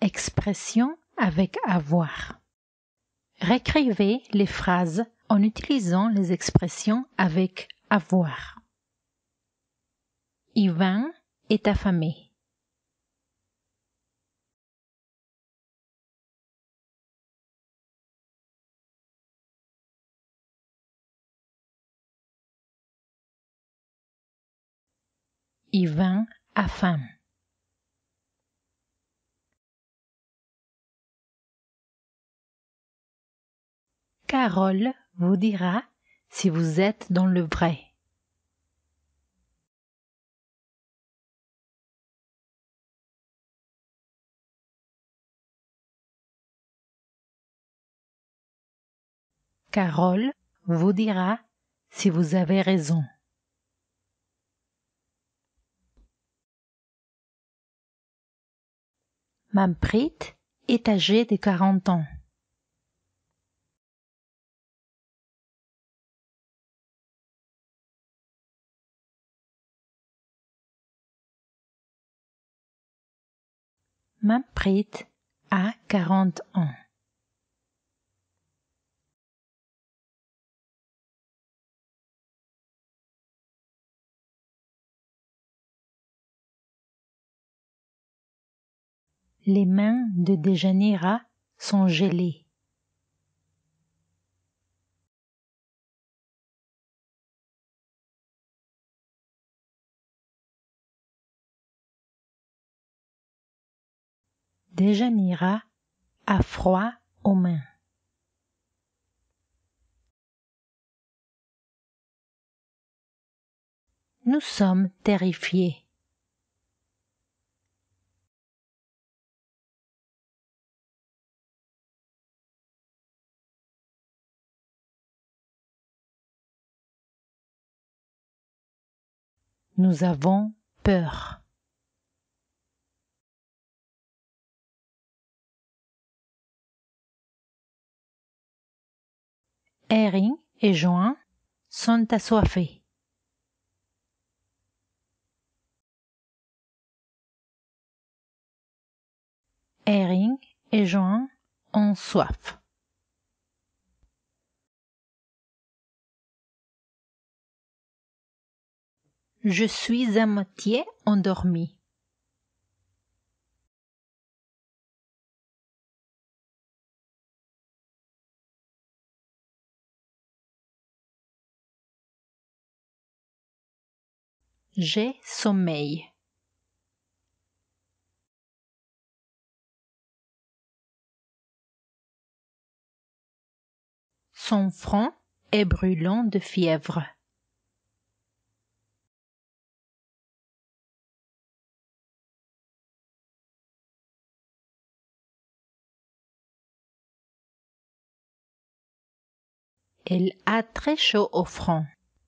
Expression avec avoir. Réécrivez les phrases en utilisant les expressions avec avoir. Yvan est affamé. Yvan a faim. Carole vous dira si vous êtes dans le vrai. Carole vous dira si vous avez raison. Manpreet est âgé de 40 ans. Manpreet a 40 ans. Les mains de Dejanira sont gelées. Dejanira a froid aux mains. Nous sommes terrifiés. Nous avons peur. Erin et Joan sont assoiffés. Erin et Joan ont soif. Je suis à moitié endormi. J'ai sommeil. Son front est brûlant de fièvre. Elle a très chaud au front.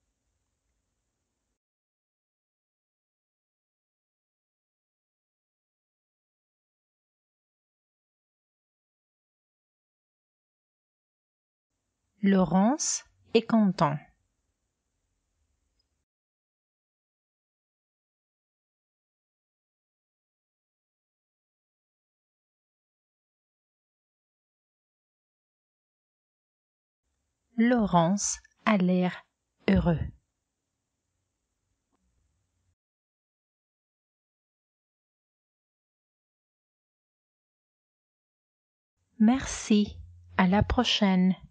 Laurence est content. Laurence a l'air heureux. Merci, à la prochaine.